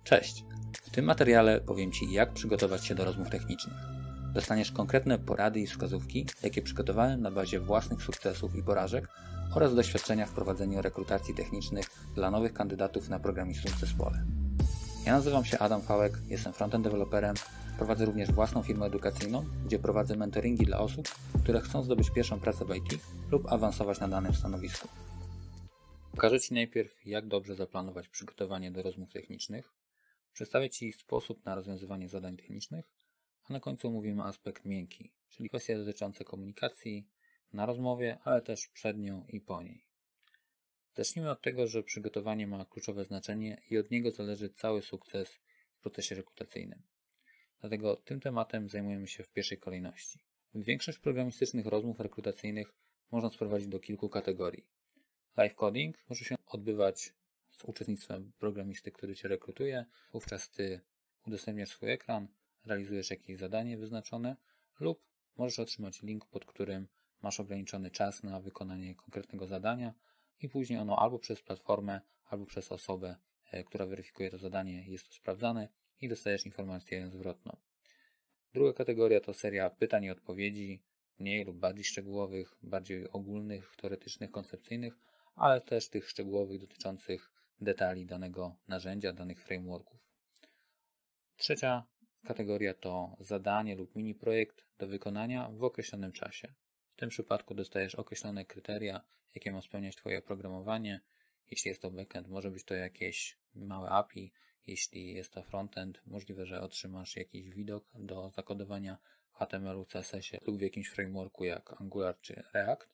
Cześć! W tym materiale powiem Ci, jak przygotować się do rozmów technicznych. Dostaniesz konkretne porady i wskazówki, jakie przygotowałem na bazie własnych sukcesów i porażek oraz doświadczenia w prowadzeniu rekrutacji technicznych dla nowych kandydatów na programistów w zespole. Ja nazywam się Adam Fałek, jestem frontend deweloperem, prowadzę również własną firmę edukacyjną, gdzie prowadzę mentoringi dla osób, które chcą zdobyć pierwszą pracę w IT lub awansować na danym stanowisku. Pokażę Ci najpierw, jak dobrze zaplanować przygotowanie do rozmów technicznych, przedstawię Ci sposób na rozwiązywanie zadań technicznych, a na końcu omówimy aspekt miękki, czyli kwestie dotyczące komunikacji na rozmowie, ale też przed nią i po niej. Zacznijmy od tego, że przygotowanie ma kluczowe znaczenie i od niego zależy cały sukces w procesie rekrutacyjnym. Dlatego tym tematem zajmujemy się w pierwszej kolejności. Większość programistycznych rozmów rekrutacyjnych można sprowadzić do kilku kategorii. Live coding może się odbywać z uczestnictwem programisty, który Cię rekrutuje. Wówczas Ty udostępniasz swój ekran, realizujesz jakieś zadanie wyznaczone lub możesz otrzymać link, pod którym masz ograniczony czas na wykonanie konkretnego zadania i później ono albo przez platformę, albo przez osobę, która weryfikuje to zadanie, jest to sprawdzane i dostajesz informację zwrotną. Druga kategoria to seria pytań i odpowiedzi, mniej lub bardziej szczegółowych, bardziej ogólnych, teoretycznych, koncepcyjnych, ale też tych szczegółowych dotyczących detali danego narzędzia, danych frameworków. Trzecia kategoria to zadanie lub mini projekt do wykonania w określonym czasie. W tym przypadku dostajesz określone kryteria, jakie ma spełniać Twoje oprogramowanie. Jeśli jest to backend, może być to jakieś małe API. Jeśli jest to frontend, możliwe, że otrzymasz jakiś widok do zakodowania w HTML-u, CSS-ie lub w jakimś frameworku jak Angular czy React.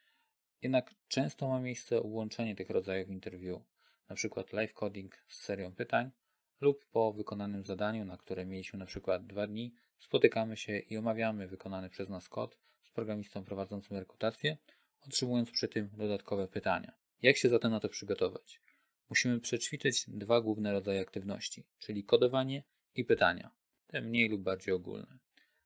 Jednak często ma miejsce łączenie tych rodzajów interview, np. live coding z serią pytań lub po wykonanym zadaniu, na które mieliśmy np. 2 dni, spotykamy się i omawiamy wykonany przez nas kod z programistą prowadzącym rekrutację, otrzymując przy tym dodatkowe pytania. Jak się zatem na to przygotować? Musimy przećwiczyć 2 główne rodzaje aktywności, czyli kodowanie i pytania, te mniej lub bardziej ogólne.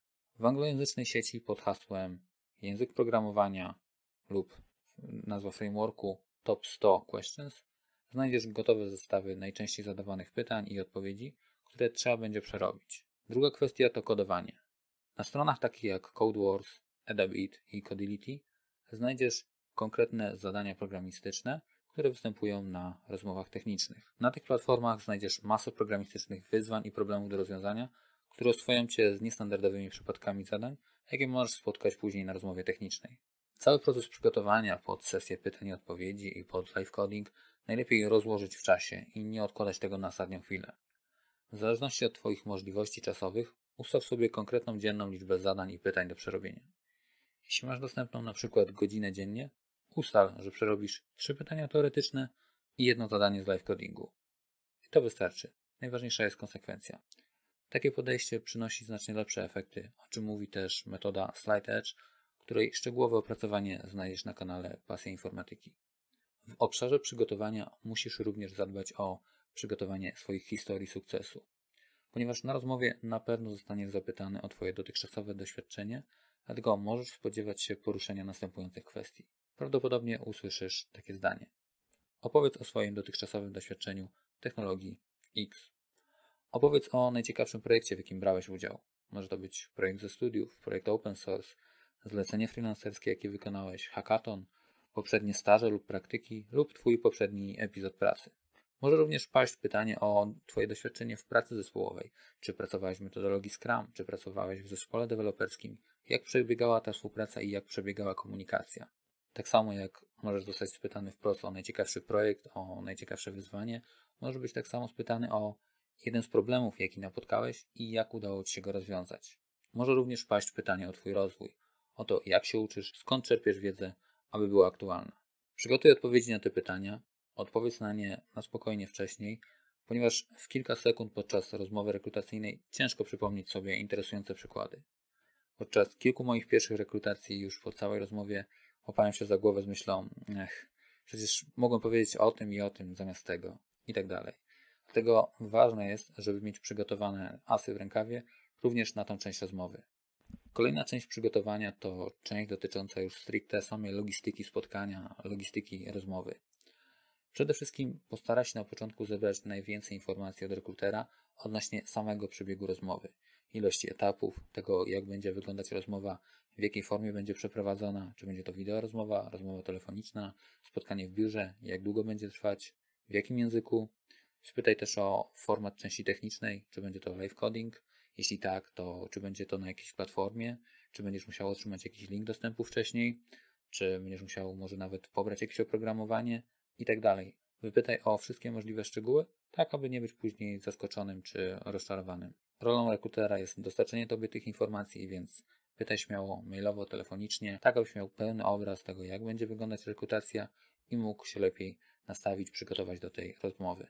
W anglojęzycznej sieci pod hasłem język programowania lub nazwa frameworku Top 100 Questions znajdziesz gotowe zestawy najczęściej zadawanych pytań i odpowiedzi, które trzeba będzie przerobić. Druga kwestia to kodowanie. Na stronach takich jak CodeWars, Edabit i Codility znajdziesz konkretne zadania programistyczne, które występują na rozmowach technicznych. Na tych platformach znajdziesz masę programistycznych wyzwań i problemów do rozwiązania, które oswoją Cię z niestandardowymi przypadkami zadań, jakie możesz spotkać później na rozmowie technicznej. Cały proces przygotowania pod sesję pytań i odpowiedzi i pod live coding najlepiej rozłożyć w czasie i nie odkładać tego na ostatnią chwilę. W zależności od Twoich możliwości czasowych ustaw sobie konkretną dzienną liczbę zadań i pytań do przerobienia. Jeśli masz dostępną na przykład godzinę dziennie, ustal, że przerobisz 3 pytania teoretyczne i 1 zadanie z live codingu. I to wystarczy. Najważniejsza jest konsekwencja. Takie podejście przynosi znacznie lepsze efekty, o czym mówi też metoda Slide Edge, której szczegółowe opracowanie znajdziesz na kanale Pasja Informatyki. W obszarze przygotowania musisz również zadbać o przygotowanie swoich historii sukcesu, ponieważ na rozmowie na pewno zostaniesz zapytany o Twoje dotychczasowe doświadczenie, dlatego możesz spodziewać się poruszenia następujących kwestii. Prawdopodobnie usłyszysz takie zdanie. Opowiedz o swoim dotychczasowym doświadczeniu w technologii X. Opowiedz o najciekawszym projekcie, w jakim brałeś udział. Może to być projekt ze studiów, projekt open source, zlecenie freelancerskie, jakie wykonałeś, hackathon, poprzednie staże lub praktyki lub Twój poprzedni epizod pracy. Może również paść pytanie o Twoje doświadczenie w pracy zespołowej. Czy pracowałeś w metodologii Scrum, czy pracowałeś w zespole deweloperskim, jak przebiegała ta współpraca i jak przebiegała komunikacja. Tak samo jak możesz zostać spytany wprost o najciekawszy projekt, o najciekawsze wyzwanie, może być tak samo spytany o jeden z problemów, jaki napotkałeś i jak udało Ci się go rozwiązać. Może również paść pytanie o Twój rozwój, o to, jak się uczysz, skąd czerpiesz wiedzę, aby była aktualna. Przygotuj odpowiedzi na te pytania, odpowiedz na nie na spokojnie wcześniej, ponieważ w kilka sekund podczas rozmowy rekrutacyjnej ciężko przypomnieć sobie interesujące przykłady. Podczas kilku moich pierwszych rekrutacji już po całej rozmowie łapałem się za głowę z myślą, przecież mogłem powiedzieć o tym i o tym zamiast tego i tak dalej. Dlatego ważne jest, żeby mieć przygotowane asy w rękawie również na tą część rozmowy. Kolejna część przygotowania to część dotycząca już stricte samej logistyki spotkania, logistyki rozmowy. Przede wszystkim postaraj się na początku zebrać najwięcej informacji od rekrutera odnośnie samego przebiegu rozmowy, ilości etapów, tego jak będzie wyglądać rozmowa, w jakiej formie będzie przeprowadzona, czy będzie to wideo rozmowa, rozmowa telefoniczna, spotkanie w biurze, jak długo będzie trwać, w jakim języku. Spytaj też o format części technicznej, czy będzie to live coding, jeśli tak, to czy będzie to na jakiejś platformie, czy będziesz musiał otrzymać jakiś link dostępu wcześniej, czy będziesz musiał może nawet pobrać jakieś oprogramowanie i tak dalej. Wypytaj o wszystkie możliwe szczegóły, tak aby nie być później zaskoczonym czy rozczarowanym. Rolą rekrutera jest dostarczenie Tobie tych informacji, więc pytaj śmiało mailowo, telefonicznie, tak abyś miał pełny obraz tego, jak będzie wyglądać rekrutacja i mógł się lepiej nastawić, przygotować do tej rozmowy.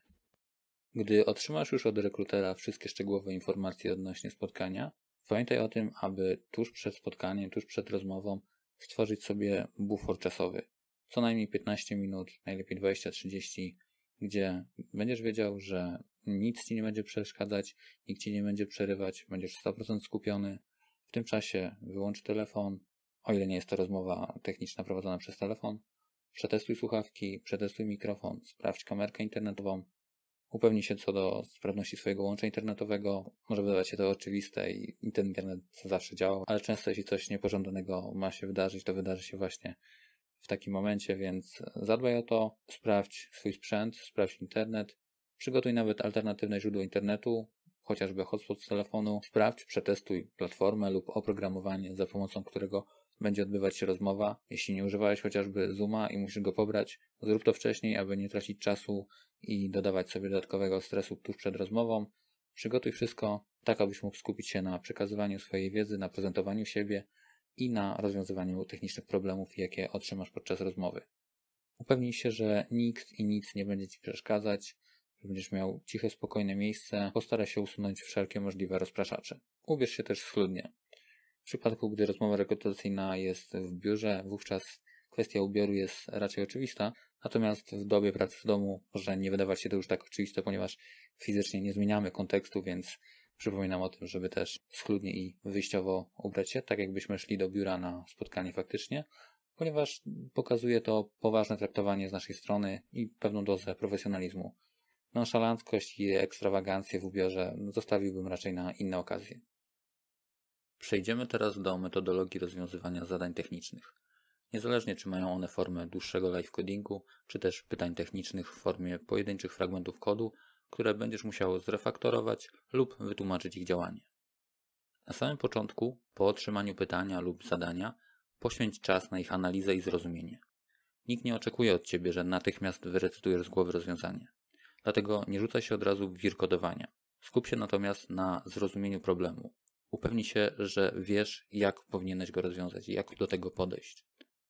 Gdy otrzymasz już od rekrutera wszystkie szczegółowe informacje odnośnie spotkania, pamiętaj o tym, aby tuż przed spotkaniem, tuż przed rozmową stworzyć sobie bufor czasowy. Co najmniej 15 minut, najlepiej 20-30, gdzie będziesz wiedział, że nic Ci nie będzie przeszkadzać, nikt Ci nie będzie przerywać, będziesz 100% skupiony. W tym czasie wyłącz telefon, o ile nie jest to rozmowa techniczna prowadzona przez telefon. Przetestuj słuchawki, przetestuj mikrofon, sprawdź kamerkę internetową. Upewnij się co do sprawności swojego łącza internetowego. Może wydawać się to oczywiste i ten internet zawsze działał, ale często jeśli coś niepożądanego ma się wydarzyć, to wydarzy się właśnie w takim momencie, więc zadbaj o to, sprawdź swój sprzęt, sprawdź internet, przygotuj nawet alternatywne źródło internetu, chociażby hotspot z telefonu, sprawdź, przetestuj platformę lub oprogramowanie, za pomocą którego będzie odbywać się rozmowa. Jeśli nie używałeś chociażby Zooma i musisz go pobrać, zrób to wcześniej, aby nie tracić czasu i dodawać sobie dodatkowego stresu tuż przed rozmową. Przygotuj wszystko tak, abyś mógł skupić się na przekazywaniu swojej wiedzy, na prezentowaniu siebie i na rozwiązywaniu technicznych problemów, jakie otrzymasz podczas rozmowy. Upewnij się, że nikt i nic nie będzie Ci przeszkadzać, że będziesz miał ciche, spokojne miejsce. Postaraj się usunąć wszelkie możliwe rozpraszacze. Ubierz się też schludnie. W przypadku, gdy rozmowa rekrutacyjna jest w biurze, wówczas kwestia ubioru jest raczej oczywista, natomiast w dobie pracy w domu może nie wydawać się to już tak oczywiste, ponieważ fizycznie nie zmieniamy kontekstu, więc przypominam o tym, żeby też schludnie i wyjściowo ubrać się, tak jakbyśmy szli do biura na spotkanie faktycznie, ponieważ pokazuje to poważne traktowanie z naszej strony i pewną dozę profesjonalizmu. Nonszalanckość i ekstrawagancję w ubiorze zostawiłbym raczej na inne okazje. Przejdziemy teraz do metodologii rozwiązywania zadań technicznych. Niezależnie czy mają one formę dłuższego live codingu, czy też pytań technicznych w formie pojedynczych fragmentów kodu, które będziesz musiał zrefaktorować lub wytłumaczyć ich działanie. Na samym początku, po otrzymaniu pytania lub zadania, poświęć czas na ich analizę i zrozumienie. Nikt nie oczekuje od Ciebie, że natychmiast wyrecytujesz z głowy rozwiązanie. Dlatego nie rzucaj się od razu w wir kodowania. Skup się natomiast na zrozumieniu problemu. Upewnij się, że wiesz, jak powinieneś go rozwiązać i jak do tego podejść.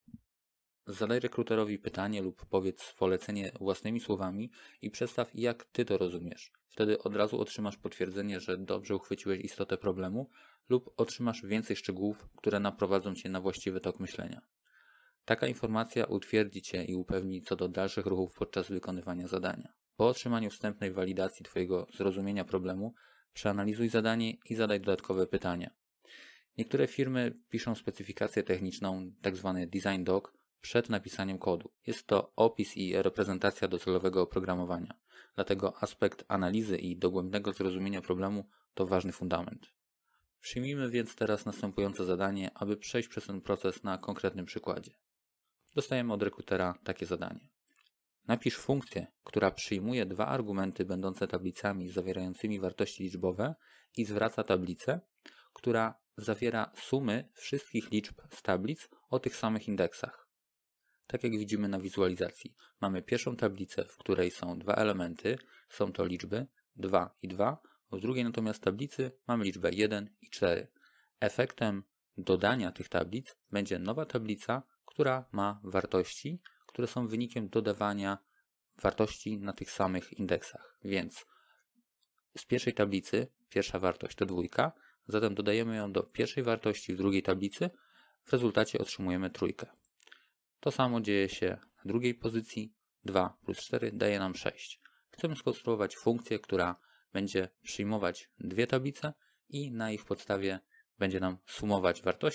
Zadaj rekruterowi pytanie lub powiedz polecenie własnymi słowami i przedstaw, jak Ty to rozumiesz. Wtedy od razu otrzymasz potwierdzenie, że dobrze uchwyciłeś istotę problemu lub otrzymasz więcej szczegółów, które naprowadzą Cię na właściwy tok myślenia. Taka informacja utwierdzi Cię i upewni co do dalszych ruchów podczas wykonywania zadania. Po otrzymaniu wstępnej walidacji Twojego zrozumienia problemu, przeanalizuj zadanie i zadaj dodatkowe pytania. Niektóre firmy piszą specyfikację techniczną, tzw. design doc, przed napisaniem kodu. Jest to opis i reprezentacja docelowego oprogramowania. Dlatego aspekt analizy i dogłębnego zrozumienia problemu to ważny fundament. Przyjmijmy więc teraz następujące zadanie, aby przejść przez ten proces na konkretnym przykładzie. Dostajemy od rekrutera takie zadanie. Napisz funkcję, która przyjmuje dwa argumenty będące tablicami zawierającymi wartości liczbowe i zwraca tablicę, która zawiera sumy wszystkich liczb z tablic o tych samych indeksach. Tak jak widzimy na wizualizacji, mamy pierwszą tablicę, w której są dwa elementy, są to liczby 2 i 2, w drugiej natomiast tablicy mamy liczbę 1 i 4. Efektem dodania tych tablic będzie nowa tablica, która ma wartości, które są wynikiem dodawania wartości na tych samych indeksach. Więc z pierwszej tablicy pierwsza wartość to 2, zatem dodajemy ją do pierwszej wartości w drugiej tablicy, w rezultacie otrzymujemy 3. To samo dzieje się na drugiej pozycji, 2 plus 4 daje nam 6. Chcemy skonstruować funkcję, która będzie przyjmować dwie tablice i na ich podstawie będzie nam sumować wartości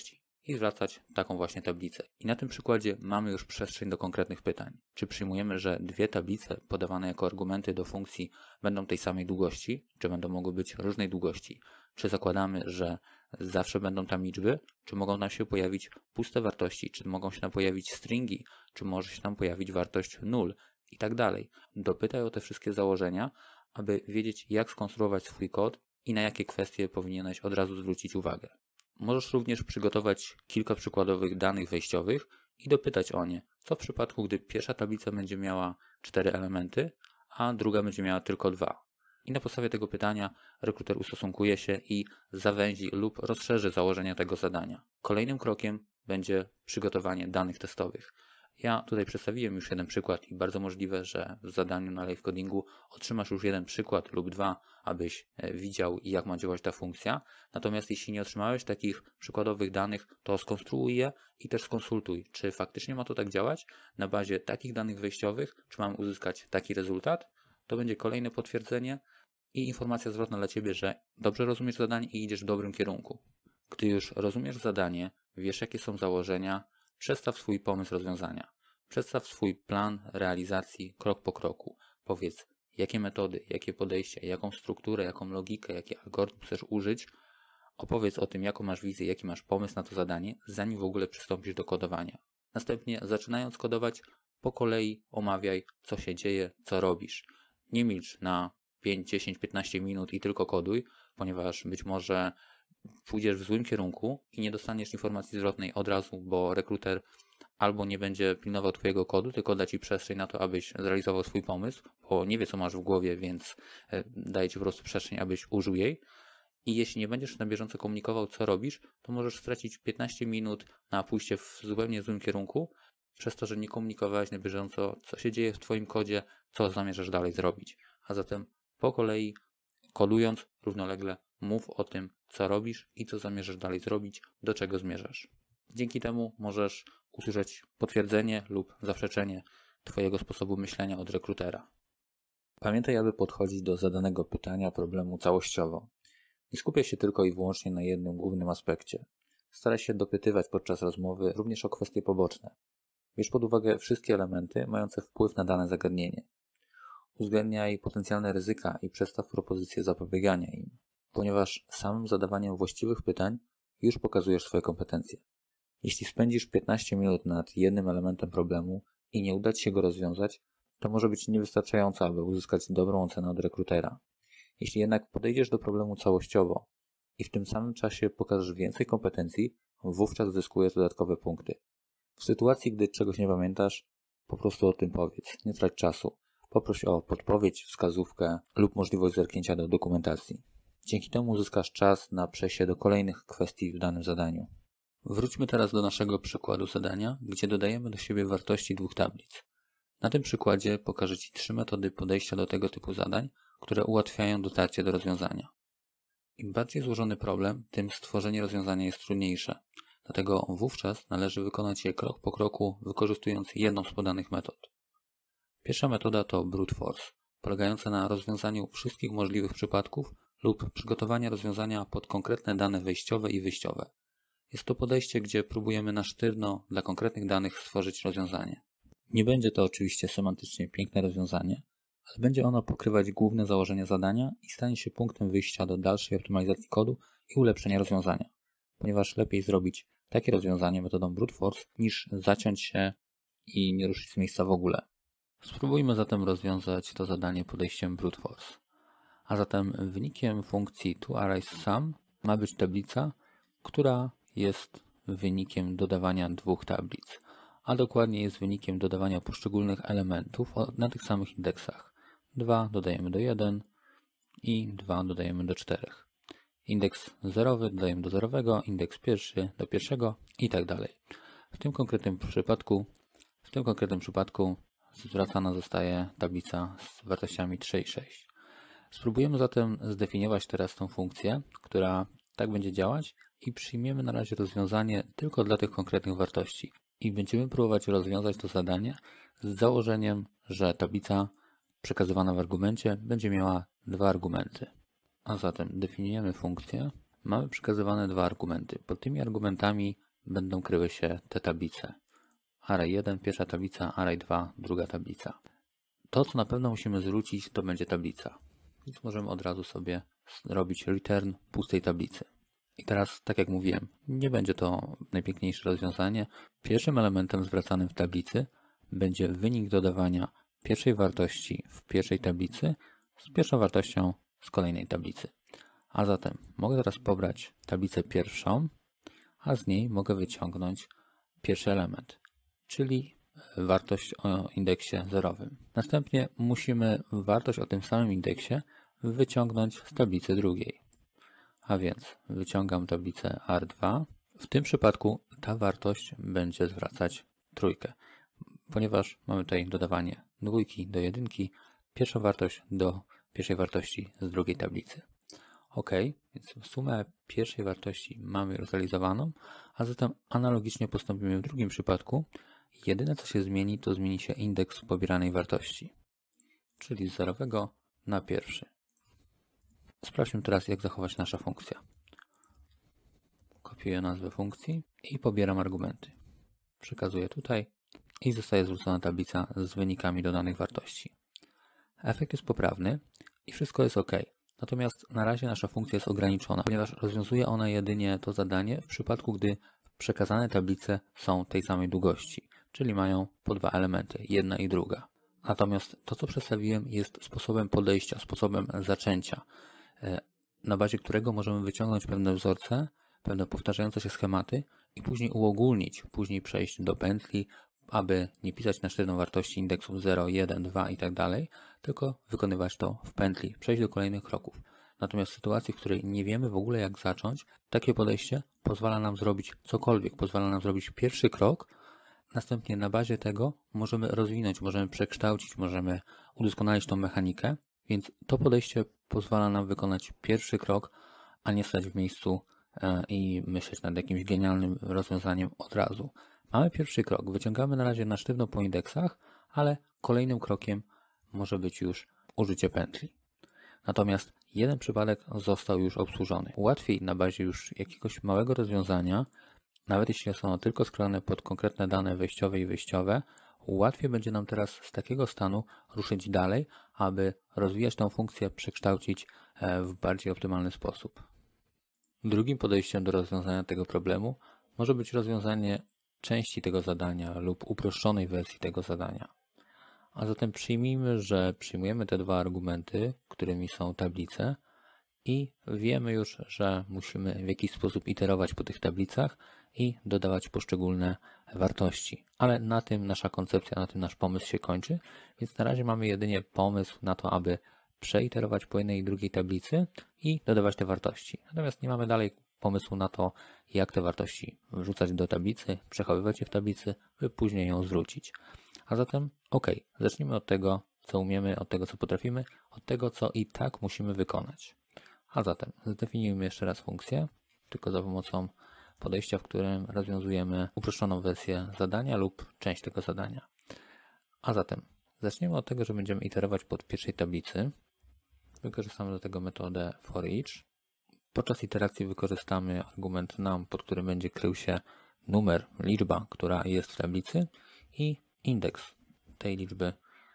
i zwracać taką właśnie tablicę. I na tym przykładzie mamy już przestrzeń do konkretnych pytań. Czy przyjmujemy, że dwie tablice podawane jako argumenty do funkcji będą tej samej długości, czy będą mogły być różnej długości? Czy zakładamy, że zawsze będą tam liczby, czy mogą nam się pojawić puste wartości, czy mogą się nam pojawić stringi, czy może się nam pojawić wartość 0 i tak dalej. Dopytaj o te wszystkie założenia, aby wiedzieć, jak skonstruować swój kod i na jakie kwestie powinieneś od razu zwrócić uwagę. Możesz również przygotować kilka przykładowych danych wejściowych i dopytać o nie, co w przypadku, gdy pierwsza tablica będzie miała 4 elementy, a druga będzie miała tylko 2. I na podstawie tego pytania rekruter ustosunkuje się i zawęzi lub rozszerzy założenia tego zadania. Kolejnym krokiem będzie przygotowanie danych testowych. Ja tutaj przedstawiłem już jeden przykład i bardzo możliwe, że w zadaniu na live codingu otrzymasz już jeden przykład lub dwa, abyś widział, jak ma działać ta funkcja. Natomiast jeśli nie otrzymałeś takich przykładowych danych, to skonstruuj je i też skonsultuj, czy faktycznie ma to tak działać. Na bazie takich danych wejściowych, czy mam uzyskać taki rezultat, to będzie kolejne potwierdzenie i informacja zwrotna dla Ciebie, że dobrze rozumiesz zadanie i idziesz w dobrym kierunku. Gdy już rozumiesz zadanie, wiesz, jakie są założenia, przedstaw swój pomysł rozwiązania. Przedstaw swój plan realizacji krok po kroku. Powiedz, jakie metody, jakie podejścia, jaką strukturę, jaką logikę, jaki algorytm chcesz użyć. Opowiedz o tym, jaką masz wizję, jaki masz pomysł na to zadanie, zanim w ogóle przystąpisz do kodowania. Następnie, zaczynając kodować, po kolei omawiaj, co się dzieje, co robisz. Nie milcz na 5, 10, 15 minut i tylko koduj, ponieważ być może pójdziesz w złym kierunku i nie dostaniesz informacji zwrotnej od razu, bo rekruter albo nie będzie pilnował Twojego kodu, tylko da Ci przestrzeń na to, abyś zrealizował swój pomysł, bo nie wie, co masz w głowie, więc daje Ci po prostu przestrzeń, abyś użył jej. I jeśli nie będziesz na bieżąco komunikował, co robisz, to możesz stracić 15 minut na pójście w zupełnie złym kierunku, przez to, że nie komunikowałeś na bieżąco, co się dzieje w Twoim kodzie, co zamierzasz dalej zrobić. A zatem po kolei, kodując równolegle, mów o tym, co robisz i co zamierzasz dalej zrobić, do czego zmierzasz. Dzięki temu możesz usłyszeć potwierdzenie lub zaprzeczenie Twojego sposobu myślenia od rekrutera. Pamiętaj, aby podchodzić do zadanego pytania problemu całościowo. Nie skupiaj się tylko i wyłącznie na jednym głównym aspekcie. Staraj się dopytywać podczas rozmowy również o kwestie poboczne. Bierz pod uwagę wszystkie elementy mające wpływ na dane zagadnienie. Uwzględniaj potencjalne ryzyka i przedstaw propozycje zapobiegania im, ponieważ samym zadawaniem właściwych pytań już pokazujesz swoje kompetencje. Jeśli spędzisz 15 minut nad jednym elementem problemu i nie uda Ci się go rozwiązać, to może być niewystarczająco, aby uzyskać dobrą ocenę od rekrutera. Jeśli jednak podejdziesz do problemu całościowo i w tym samym czasie pokażesz więcej kompetencji, wówczas zyskujesz dodatkowe punkty. W sytuacji, gdy czegoś nie pamiętasz, po prostu o tym powiedz, nie trać czasu. Poproś o podpowiedź, wskazówkę lub możliwość zerknięcia do dokumentacji. Dzięki temu uzyskasz czas na przejście do kolejnych kwestii w danym zadaniu. Wróćmy teraz do naszego przykładu zadania, gdzie dodajemy do siebie wartości dwóch tablic. Na tym przykładzie pokażę Ci 3 metody podejścia do tego typu zadań, które ułatwiają dotarcie do rozwiązania. Im bardziej złożony problem, tym stworzenie rozwiązania jest trudniejsze. Dlatego wówczas należy wykonać je krok po kroku, wykorzystując jedną z podanych metod. Pierwsza metoda to brute force, polegająca na rozwiązaniu wszystkich możliwych przypadków lub przygotowaniu rozwiązania pod konkretne dane wejściowe i wyjściowe. Jest to podejście, gdzie próbujemy na sztywno dla konkretnych danych stworzyć rozwiązanie. Nie będzie to oczywiście semantycznie piękne rozwiązanie, ale będzie ono pokrywać główne założenia zadania i stanie się punktem wyjścia do dalszej optymalizacji kodu i ulepszenia rozwiązania, ponieważ lepiej zrobić takie rozwiązanie metodą brute force niż zaciąć się i nie ruszyć z miejsca w ogóle. Spróbujmy zatem rozwiązać to zadanie podejściem brute force. A zatem wynikiem funkcji toArraysSum ma być tablica, która jest wynikiem dodawania dwóch tablic, a dokładnie jest wynikiem dodawania poszczególnych elementów na tych samych indeksach. 2 dodajemy do 1 i 2 dodajemy do 4. Indeks zerowy dodajemy do zerowego, indeks pierwszy do pierwszego i tak dalej. W tym konkretnym przypadku zwracana zostaje tablica z wartościami 3 i 6. Spróbujemy zatem zdefiniować teraz tą funkcję, która tak będzie działać i przyjmiemy na razie rozwiązanie tylko dla tych konkretnych wartości. I będziemy próbować rozwiązać to zadanie z założeniem, że tablica przekazywana w argumencie będzie miała 2 argumenty. A zatem definiujemy funkcję. Mamy przekazywane 2 argumenty. Pod tymi argumentami będą kryły się te tablice. Array 1, pierwsza tablica, array 2, druga tablica. To, co na pewno musimy zwrócić, to będzie tablica. Więc możemy od razu sobie robić return pustej tablicy. I teraz, tak jak mówiłem, nie będzie to najpiękniejsze rozwiązanie. Pierwszym elementem zwracanym w tablicy będzie wynik dodawania pierwszej wartości w pierwszej tablicy z pierwszą wartością z kolejnej tablicy. A zatem mogę teraz pobrać tablicę pierwszą, a z niej mogę wyciągnąć pierwszy element, czyli wartość o indeksie zerowym. Następnie musimy wartość o tym samym indeksie wyciągnąć z tablicy drugiej. A więc wyciągam tablicę R2. W tym przypadku ta wartość będzie zwracać trójkę, ponieważ mamy tutaj dodawanie dwójki do jedynki, pierwszą wartość do pierwszej wartości z drugiej tablicy. OK, więc sumę pierwszej wartości mamy już zrealizowaną, a zatem analogicznie postąpimy w drugim przypadku. Jedyne co się zmieni, to zmieni się indeks pobieranej wartości, czyli z zerowego na pierwszy. Sprawdźmy teraz, jak zachować nasza funkcja. Kopiuję nazwę funkcji i pobieram argumenty. Przekazuję tutaj i zostaje zwrócona tablica z wynikami dodanych wartości. Efekt jest poprawny i wszystko jest OK. Natomiast na razie nasza funkcja jest ograniczona, ponieważ rozwiązuje ona jedynie to zadanie w przypadku, gdy przekazane tablice są tej samej długości, czyli mają po dwa elementy, jedna i druga. Natomiast to, co przedstawiłem, jest sposobem podejścia, sposobem zaczęcia, na bazie którego możemy wyciągnąć pewne wzorce, pewne powtarzające się schematy i później uogólnić, później przejść do pętli, aby nie pisać na sztywno wartości indeksów 0, 1, 2 i tak dalej, tylko wykonywać to w pętli, przejść do kolejnych kroków. Natomiast w sytuacji, w której nie wiemy w ogóle jak zacząć, takie podejście pozwala nam zrobić cokolwiek, pozwala nam zrobić pierwszy krok, następnie na bazie tego możemy rozwinąć, możemy przekształcić, możemy udoskonalić tą mechanikę, więc to podejście pozwala nam wykonać pierwszy krok, a nie stać w miejscu i myśleć nad jakimś genialnym rozwiązaniem od razu. Mamy pierwszy krok, wyciągamy na razie na sztywno po indeksach, ale kolejnym krokiem może być już użycie pętli. Natomiast jeden przypadek został już obsłużony. Łatwiej na bazie już jakiegoś małego rozwiązania, nawet jeśli są one tylko skrojone pod konkretne dane wejściowe i wyjściowe, łatwiej będzie nam teraz z takiego stanu ruszyć dalej, aby rozwijać tę funkcję, przekształcić w bardziej optymalny sposób. Drugim podejściem do rozwiązania tego problemu może być rozwiązanie części tego zadania lub uproszczonej wersji tego zadania. A zatem przyjmijmy, że przyjmujemy te dwa argumenty, którymi są tablice i wiemy już, że musimy w jakiś sposób iterować po tych tablicach i dodawać poszczególne wartości. Ale na tym nasza koncepcja, na tym nasz pomysł się kończy, więc na razie mamy jedynie pomysł na to, aby przeiterować po jednej i drugiej tablicy i dodawać te wartości. Natomiast nie mamy dalej pomysłu na to, jak te wartości wrzucać do tablicy, przechowywać je w tablicy, by później ją zwrócić. A zatem OK, zacznijmy od tego, co umiemy, od tego, co potrafimy, od tego, co i tak musimy wykonać. A zatem zdefiniujmy jeszcze raz funkcję, tylko za pomocą podejścia, w którym rozwiązujemy uproszczoną wersję zadania lub część tego zadania. A zatem zaczniemy od tego, że będziemy iterować pod pierwszej tablicy. Wykorzystamy do tego metodę forEach. Podczas iteracji wykorzystamy argument num, pod którym będzie krył się numer, liczba, która jest w tablicy i indeks tej liczby,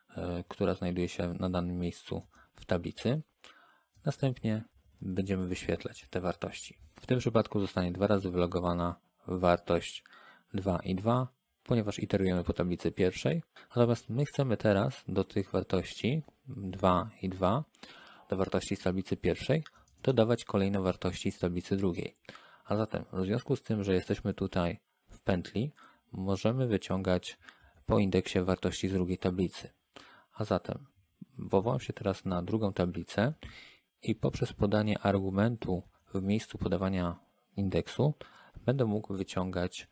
która znajduje się na danym miejscu w tablicy. Następnie będziemy wyświetlać te wartości. W tym przypadku zostanie dwa razy wylogowana wartość 2 i 2, ponieważ iterujemy po tablicy pierwszej. Natomiast my chcemy teraz do tych wartości 2 i 2, do wartości z tablicy pierwszej, dodawać kolejne wartości z tablicy drugiej. A zatem w związku z tym, że jesteśmy tutaj w pętli, możemy wyciągać po indeksie wartości z drugiej tablicy. A zatem powołam się teraz na drugą tablicę i poprzez podanie argumentu w miejscu podawania indeksu będę mógł wyciągać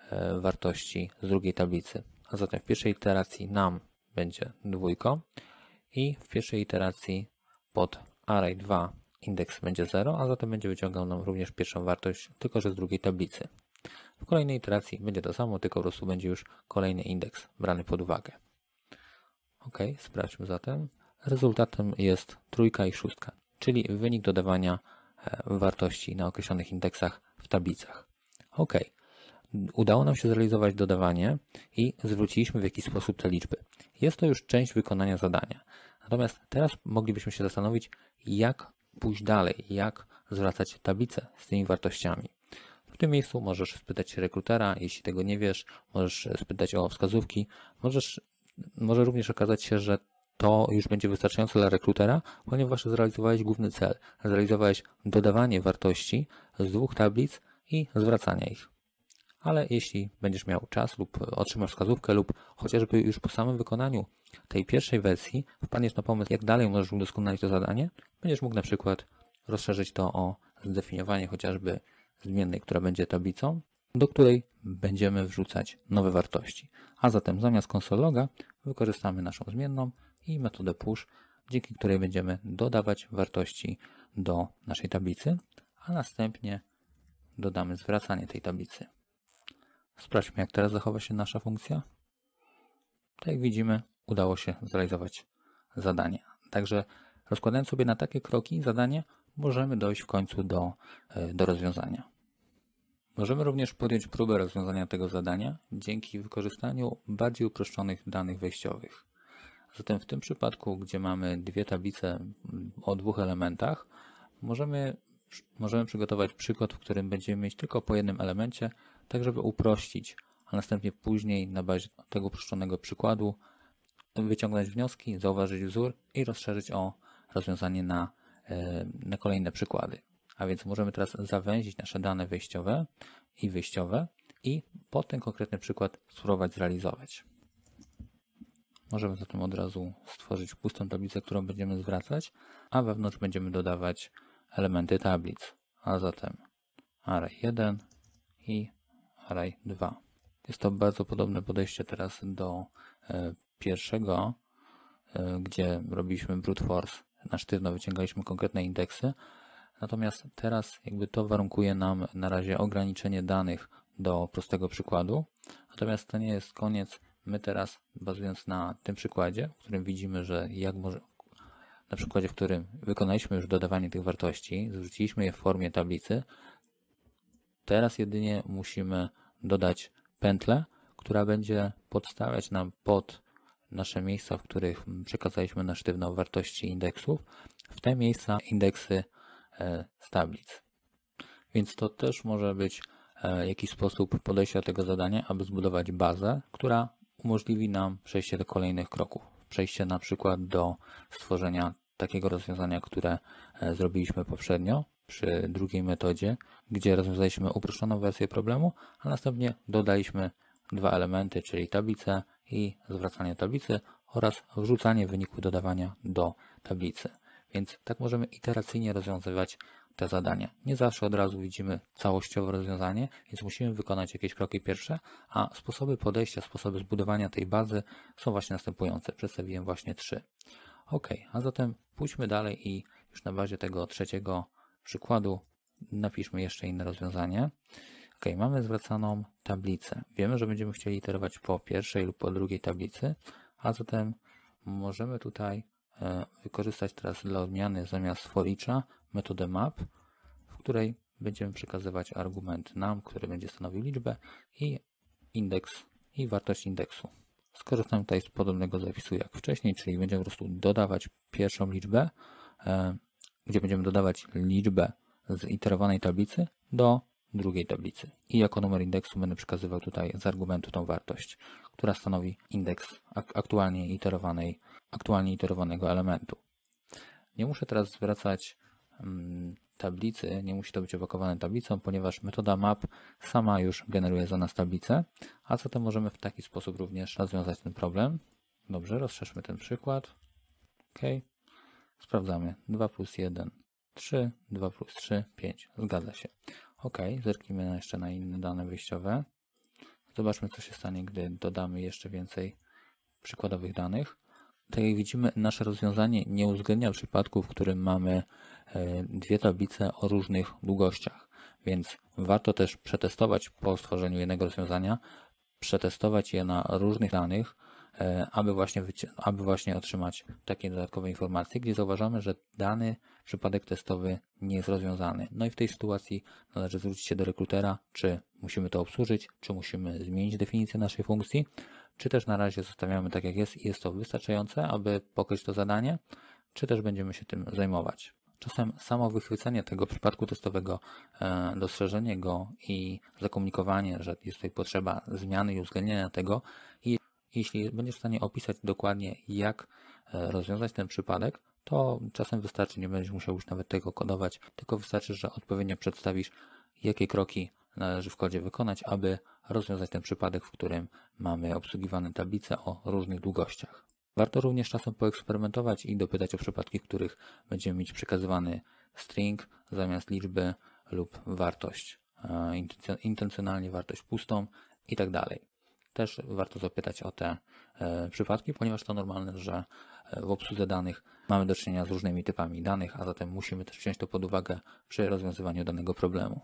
wartości z drugiej tablicy. A zatem w pierwszej iteracji num będzie dwójką i w pierwszej iteracji pod array 2 indeks będzie 0, a zatem będzie wyciągał nam również pierwszą wartość, tylko że z drugiej tablicy. W kolejnej iteracji będzie to samo, tylko po prostu będzie już kolejny indeks brany pod uwagę. OK, sprawdźmy zatem. Rezultatem jest trójka i szóstka, czyli wynik dodawania wartości na określonych indeksach w tablicach. OK, udało nam się zrealizować dodawanie i zwróciliśmy w jakiś sposób te liczby. Jest to już część wykonania zadania. Natomiast teraz moglibyśmy się zastanowić, jak pójść dalej, jak zwracać tablicę z tymi wartościami. W tym miejscu możesz spytać się rekrutera, jeśli tego nie wiesz, możesz spytać o wskazówki, może również okazać się, że to już będzie wystarczające dla rekrutera, ponieważ zrealizowałeś główny cel. Zrealizowałeś dodawanie wartości z dwóch tablic i zwracania ich. Ale jeśli będziesz miał czas lub otrzymasz wskazówkę lub chociażby już po samym wykonaniu tej pierwszej wersji wpadniesz na pomysł, jak dalej możesz udoskonalić to zadanie, będziesz mógł na przykład rozszerzyć to o zdefiniowanie chociażby zmiennej, która będzie tablicą, do której będziemy wrzucać nowe wartości. A zatem zamiast console.loga wykorzystamy naszą zmienną i metodę push, dzięki której będziemy dodawać wartości do naszej tablicy, a następnie dodamy zwracanie tej tablicy. Sprawdźmy, jak teraz zachowa się nasza funkcja. Tak jak widzimy, udało się zrealizować zadanie. Także rozkładając sobie na takie kroki zadanie, możemy dojść w końcu do rozwiązania. Możemy również podjąć próbę rozwiązania tego zadania dzięki wykorzystaniu bardziej uproszczonych danych wejściowych. Zatem w tym przypadku, gdzie mamy dwie tablice o dwóch elementach, możemy przygotować przykład, w którym będziemy mieć tylko po jednym elemencie, tak żeby uprościć, a następnie później na bazie tego uproszczonego przykładu wyciągnąć wnioski, zauważyć wzór i rozszerzyć o rozwiązanie na kolejne przykłady. A więc możemy teraz zawęzić nasze dane wejściowe i wyjściowe i pod ten konkretny przykład spróbować zrealizować. Możemy zatem od razu stworzyć pustą tablicę, którą będziemy zwracać, a wewnątrz będziemy dodawać elementy tablic, a zatem array 1 i array 2. Jest to bardzo podobne podejście teraz do pierwszego, gdzie robiliśmy brute force, na sztywno wyciągaliśmy konkretne indeksy, natomiast teraz jakby to warunkuje nam na razie ograniczenie danych do prostego przykładu, natomiast to nie jest koniec. My teraz, bazując na tym przykładzie, w którym widzimy, że na przykładzie, w którym wykonaliśmy już dodawanie tych wartości, zwróciliśmy je w formie tablicy, teraz jedynie musimy dodać pętlę, która będzie podstawiać nam pod nasze miejsca, w których przekazaliśmy na sztywno wartości indeksów, w te miejsca indeksy z tablic. Więc to też może być jakiś sposób podejścia do tego zadania, aby zbudować bazę, która umożliwi nam przejście do kolejnych kroków. Przejście na przykład do stworzenia takiego rozwiązania, które zrobiliśmy poprzednio przy drugiej metodzie, gdzie rozwiązaliśmy uproszczoną wersję problemu, a następnie dodaliśmy dwa elementy, czyli tablicę i zwracanie tablicy oraz wrzucanie wyniku dodawania do tablicy. Więc tak możemy iteracyjnie rozwiązywać te zadania. Nie zawsze od razu widzimy całościowe rozwiązanie, więc musimy wykonać jakieś kroki pierwsze, a sposoby podejścia, sposoby zbudowania tej bazy są właśnie następujące. Przedstawiłem właśnie 3. Ok, a zatem pójdźmy dalej i już na bazie tego trzeciego przykładu napiszmy jeszcze inne rozwiązanie. Ok, mamy zwracaną tablicę. Wiemy, że będziemy chcieli iterować po pierwszej lub po drugiej tablicy, a zatem możemy tutaj wykorzystać teraz dla odmiany zamiast for each'a metodę map, w której będziemy przekazywać argument num, który będzie stanowił liczbę i indeks i wartość indeksu. Skorzystamy tutaj z podobnego zapisu jak wcześniej, czyli będziemy po prostu dodawać pierwszą liczbę, gdzie będziemy dodawać liczbę z iterowanej tablicy do drugiej tablicy. I jako numer indeksu będę przekazywał tutaj z argumentu tą wartość, która stanowi indeks aktualnie iterowanego elementu. Nie muszę teraz zwracać tablicy, nie musi to być opakowane tablicą, ponieważ metoda map sama już generuje za nas tablicę, a zatem możemy w taki sposób również rozwiązać ten problem. Dobrze, rozszerzmy ten przykład. OK. Sprawdzamy. 2 plus 1, 3, 2 plus 3, 5. Zgadza się. OK, zerknijmy jeszcze na inne dane wyjściowe. Zobaczmy, co się stanie, gdy dodamy jeszcze więcej przykładowych danych. Tak jak widzimy, nasze rozwiązanie nie uwzględnia przypadku, w którym mamy dwie tablice o różnych długościach, więc warto też przetestować po stworzeniu jednego rozwiązania, przetestować je na różnych danych, aby właśnie otrzymać takie dodatkowe informacje, gdzie zauważamy, że dany przypadek testowy nie jest rozwiązany. No i w tej sytuacji należy zwrócić się do rekrutera, czy musimy to obsłużyć, czy musimy zmienić definicję naszej funkcji, czy też na razie zostawiamy tak jak jest i jest to wystarczające, aby pokryć to zadanie, czy też będziemy się tym zajmować. Czasem samo wychwycenie tego przypadku testowego, dostrzeżenie go i zakomunikowanie, że jest tutaj potrzeba zmiany i uwzględnienia tego, i jeśli będziesz w stanie opisać dokładnie, jak rozwiązać ten przypadek, to czasem wystarczy, nie będziesz musiał już nawet tego kodować, tylko wystarczy, że odpowiednio przedstawisz, jakie kroki należy w kodzie wykonać, aby rozwiązać ten przypadek, w którym mamy obsługiwane tablice o różnych długościach. Warto również czasem poeksperymentować i dopytać o przypadki, w których będziemy mieć przekazywany string zamiast liczby lub wartość, intencjonalnie wartość pustą i tak dalej. Też warto zapytać o te przypadki, ponieważ to normalne, że w obsłudze danych mamy do czynienia z różnymi typami danych, a zatem musimy też wziąć to pod uwagę przy rozwiązywaniu danego problemu.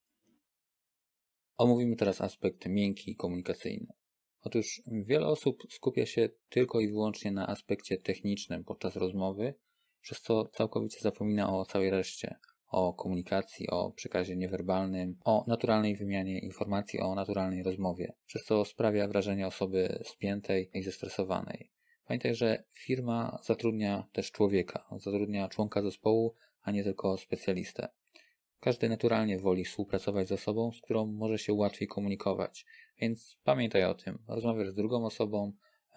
Omówimy teraz aspekt miękki i komunikacyjny. Otóż wiele osób skupia się tylko i wyłącznie na aspekcie technicznym podczas rozmowy, przez co całkowicie zapomina o całej reszcie, o komunikacji, o przekazie niewerbalnym, o naturalnej wymianie informacji, o naturalnej rozmowie, przez co sprawia wrażenie osoby spiętej i zestresowanej. Pamiętaj, że firma zatrudnia też człowieka, zatrudnia członka zespołu, a nie tylko specjalistę. Każdy naturalnie woli współpracować z osobą, z którą może się łatwiej komunikować, więc pamiętaj o tym. Rozmawiasz z drugą osobą,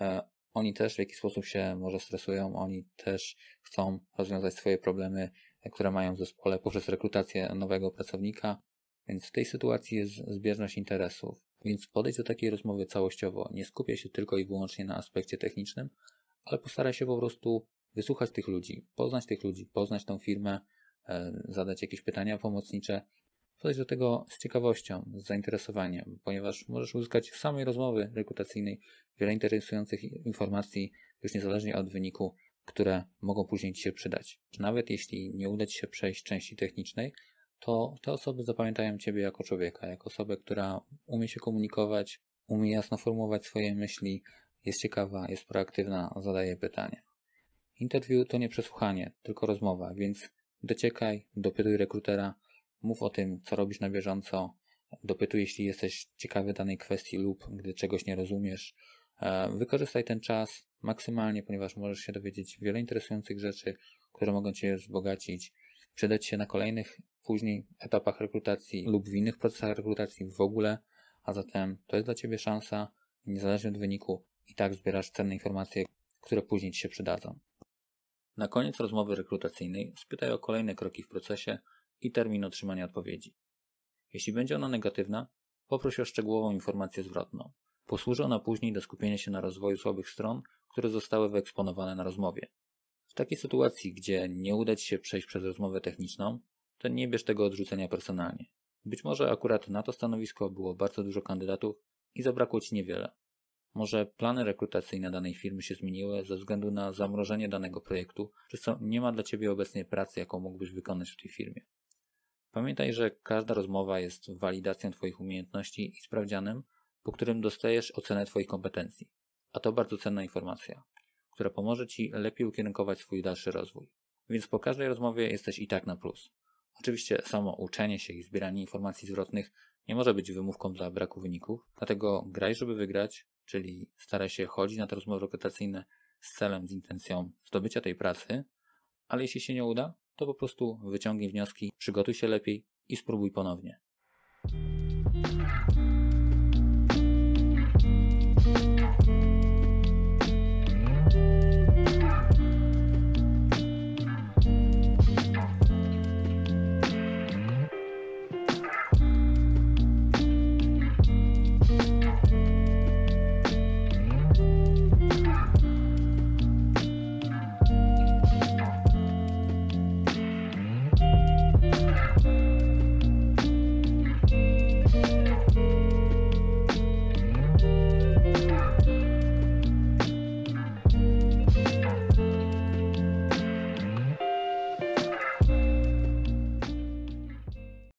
oni też w jakiś sposób się może stresują, oni też chcą rozwiązać swoje problemy, które mają w zespole poprzez rekrutację nowego pracownika, więc w tej sytuacji jest zbieżność interesów. Więc podejdź do takiej rozmowy całościowo, nie skupiaj się tylko i wyłącznie na aspekcie technicznym, ale postaraj się po prostu wysłuchać tych ludzi, poznać tą firmę, zadać jakieś pytania pomocnicze, podejść do tego z ciekawością, z zainteresowaniem, ponieważ możesz uzyskać z samej rozmowy rekrutacyjnej wiele interesujących informacji, już niezależnie od wyniku, które mogą później Ci się przydać. Nawet jeśli nie uda Ci się przejść części technicznej, to te osoby zapamiętają Ciebie jako człowieka, jako osobę, która umie się komunikować, umie jasno formułować swoje myśli, jest ciekawa, jest proaktywna, zadaje pytania. Interview to nie przesłuchanie, tylko rozmowa, więc dociekaj, dopytuj rekrutera, mów o tym, co robisz na bieżąco, dopytuj, jeśli jesteś ciekawy danej kwestii lub gdy czegoś nie rozumiesz. Wykorzystaj ten czas maksymalnie, ponieważ możesz się dowiedzieć wiele interesujących rzeczy, które mogą Cię wzbogacić, przydać się na kolejnych później etapach rekrutacji lub w innych procesach rekrutacji w ogóle, a zatem to jest dla Ciebie szansa, niezależnie od wyniku, i tak zbierasz cenne informacje, które później Ci się przydadzą. Na koniec rozmowy rekrutacyjnej spytaj o kolejne kroki w procesie i termin otrzymania odpowiedzi. Jeśli będzie ona negatywna, poproś o szczegółową informację zwrotną. Posłuży ona później do skupienia się na rozwoju słabych stron, które zostały wyeksponowane na rozmowie. W takiej sytuacji, gdzie nie uda Ci się przejść przez rozmowę techniczną, to nie bierz tego odrzucenia personalnie. Być może akurat na to stanowisko było bardzo dużo kandydatów i zabrakło Ci niewiele. Może plany rekrutacyjne danej firmy się zmieniły ze względu na zamrożenie danego projektu, przez co nie ma dla Ciebie obecnie pracy, jaką mógłbyś wykonać w tej firmie. Pamiętaj, że każda rozmowa jest walidacją Twoich umiejętności i sprawdzianem, po którym dostajesz ocenę Twoich kompetencji. A to bardzo cenna informacja, która pomoże Ci lepiej ukierunkować swój dalszy rozwój. Więc po każdej rozmowie jesteś i tak na plus. Oczywiście samo uczenie się i zbieranie informacji zwrotnych nie może być wymówką dla braku wyników, dlatego graj, żeby wygrać, czyli staraj się chodzić na te rozmowy rekrutacyjne z celem, z intencją zdobycia tej pracy, ale jeśli się nie uda, to po prostu wyciągnij wnioski, przygotuj się lepiej i spróbuj ponownie.